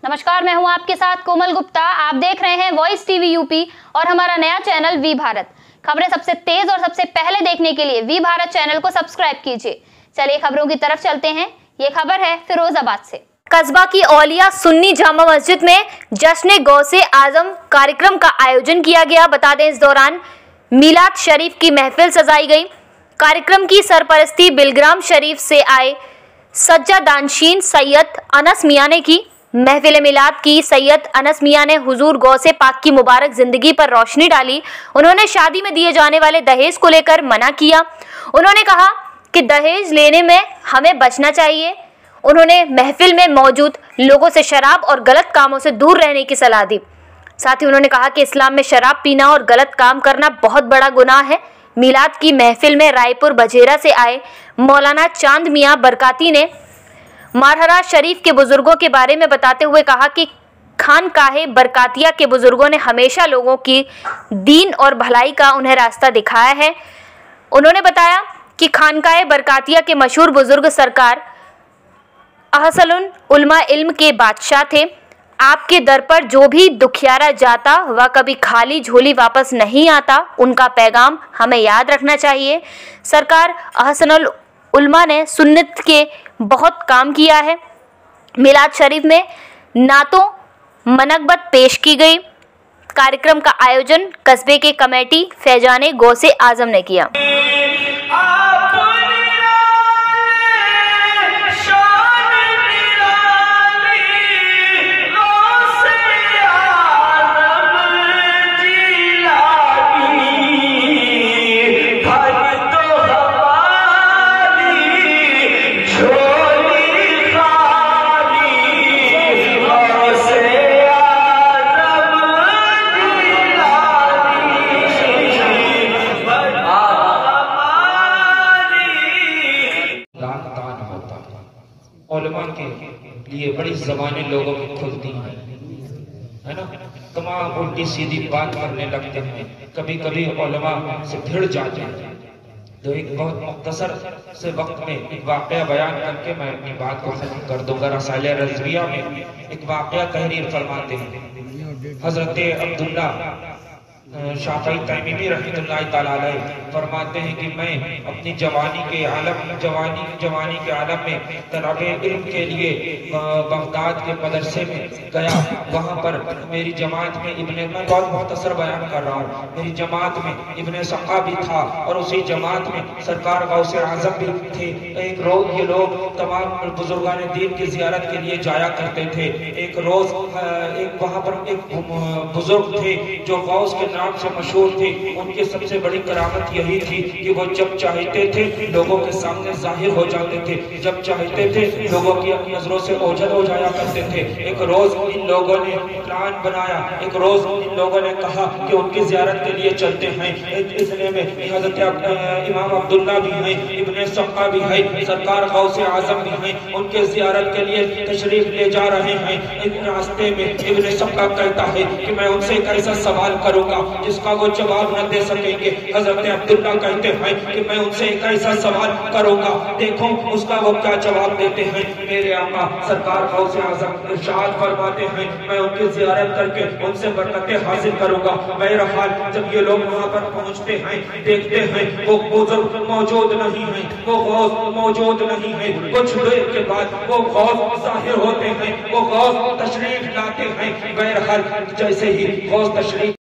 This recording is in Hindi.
नमस्कार, मैं हूं आपके साथ कोमल गुप्ता। आप देख रहे हैं वॉइस टीवी यूपी और हमारा नया चैनल वी भारत। खबरें सबसे तेज और सबसे पहले देखने के लिए वी भारत चैनल को सब्सक्राइब कीजिए। चलिए खबरों की तरफ चलते हैं। ये खबर है फिरोजाबाद से। कस्बा की औलिया सुन्नी जामा मस्जिद में जश्न गौसे आजम कार्यक्रम का आयोजन किया गया। बता दें, इस दौरान मिलाद शरीफ की महफिल सजाई गई। कार्यक्रम की सरपरस्ती बिलग्राम शरीफ से आए सज्जा दानशीन सैयद अनस मियां ने की। महफिल मिलाद की सैयद अनस मियां ने हुजूर गौसे पाक की मुबारक जिंदगी पर रोशनी डाली। उन्होंने शादी में दिए जाने वाले दहेज को लेकर मना किया। उन्होंने कहा कि दहेज लेने में हमें बचना चाहिए। उन्होंने महफिल में मौजूद लोगों से शराब और गलत कामों से दूर रहने की सलाह दी। साथ ही उन्होंने कहा कि इस्लाम में शराब पीना और गलत काम करना बहुत बड़ा गुनाह है। मिलाद की महफिल में रायपुर बजेरा से आए मौलाना चांद मियां बरकाती ने मारहरा शरीफ के बुजुर्गों के बारे में बताते हुए कहा कि खानकाहे बरकातिया के बुजुर्गों ने हमेशा लोगों की दीन और भलाई का उन्हें रास्ता दिखाया है। उन्होंने बताया कि खानकाहे बरकातिया के मशहूर बुजुर्ग सरकार अहसनुल उलमा इल्म के बादशाह थे। आपके दर पर जो भी दुखियारा जाता वह कभी खाली झोली वापस नहीं आता। उनका पैगाम हमें याद रखना चाहिए। सरकार अहसनुल उलमा ने सुन्नत के बहुत काम किया है। मिलाद शरीफ में नातों मनकबत पेश की गई। कार्यक्रम का आयोजन कस्बे के कमेटी फैजाने गौसे आजम ने किया। उलमा के लिए बड़ी ज़बानें लोगों की खुलती हैं, है ना। तमाम उल्टी सीधी बात करने लगते हैं, कभी कभी उलमा से भिड़ जाते हैं। तो एक बहुत मुख्तसर से वक्त में एक वाक़या बयान करके मैं अपनी बात को खत्म कर दूंगा। रसाइल रज़विया में एक वाक़या तहरीर फरमाते हैं हज़रत अब्दुल्ला शाफ़ई तैमीमी रहमतुल्लाह तआला अलैह फरमाते हैं कि मैं अपनी जवानी के आलम में तलबे इल्म के लिए बगदाद के मदरसे में गया। वहाँ पर मेरी जमात में मैं बहुत मुख्तसर बयान कर रहा हूँ, मेरी जमात में इब्ने सक़ा भी था और उसी जमात में सरकार गौसे आज़म भी थे। एक रोज़ ये लोग तमाम बुजुर्गान दीन की ज़ियारत के लिए जाया करते थे। एक रोज़ वहाँ पर एक बुजुर्ग थे जो गौस के नाम से मशहूर थे। उनकी सबसे बड़ी करामत यही थी कि वो जब चाहते थे लोगों के सामने जाहिर हो जाते थे, जब चाहते थे लोगों की नजरों से ओझल हो जाया करते थे। एक रोज इन लोगों ने प्लान बनाया, एक रोज इन लोगों ने कहा कि उनकी ज़ियारत के लिए चलते हैं। इसलिए में हज़रत इमाम अब्दुल्ला भी हैं, इब्ने सक़ा भी है, सरकार गौसे आज़म भी हैं, उनके ज़ियारत के लिए तशरीफ ले जा रहे हैं। इस रास्ते में इब्ने सक़ा कहता है कि मैं उनसे एक ऐसा सवाल करूंगा जिसका वो जवाब न दे सकेंगे। हज़रत अब्दुल्ला कहते हैं कि मैं उनसे एक ऐसा सवाल करूंगा, देखो उसका वो क्या जवाब देते हैं। मेरे आका सरकार गौसे आज़म इरशाद फरमाते हैं मैं उनकी ज़ियारत करके उनसे बरकतें हासिल करूंगा। बहरहाल जब ये लोग वहाँ पर पहुँचते हैं, देखते हैं वो बुजुर्ग मौजूद नहीं है, वो गौस मौजूद नहीं है। कुछ देर के बाद वो गौस ज़ाहिर होते हैं, वो गौस तशरीफ लाते हैं। बहरहाल जैसे ही गौस तशरीफ